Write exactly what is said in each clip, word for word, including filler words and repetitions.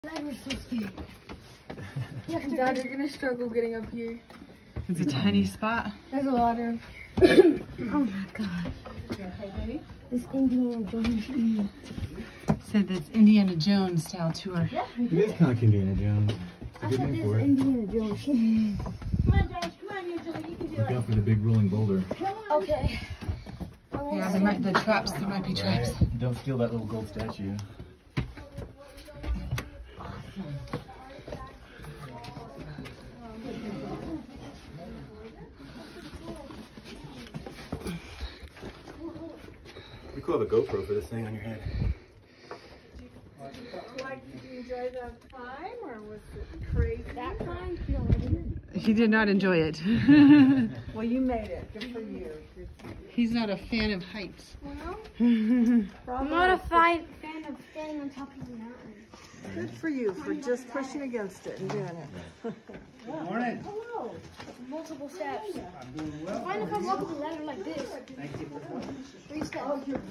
That was so steep. Dad, you're gonna struggle getting up here. It's a tiny spot. There's a lot of. Oh my god. This Indiana Jones. Said this Indiana Jones style tour. Yeah, it is kind of Indiana Jones. It's a I good said name this for it. Indiana Jones. Come on, Josh. Come on, usually you can do Look it. out for the big rolling boulder. Okay. Yeah, there might the traps. There might be traps. Right. Don't steal that little gold statue. We could have a GoPro for this thing on your head. Like, did you enjoy the climb, or was it crazy? That climb? No, I didn't. He did not enjoy it. Well, you made it. Good for you. Good for you. He's not a fan of heights. Well, Probably. I'm not a fi fan of standing on top of the mountain. Good for you for just pushing against it and doing it. Good morning. Hello. Multiple steps. Find if I walk up the ladder like this. Three steps.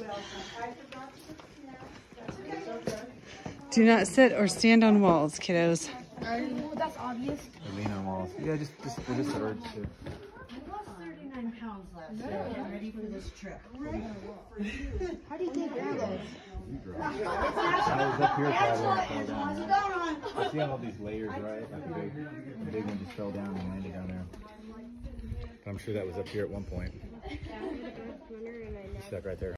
Do not sit or stand on walls, kiddos. Well, that's obvious. Or lean on walls. Yeah, just just for this urge to. I lost thirty-nine pounds last year. I'm ready for this trip. How do you get around those? I was up here traveling, fell down there. See how all these layers, right? Like the big, the big one just fell down and landed down there. But I'm sure that was up here at one point. Stuck right there.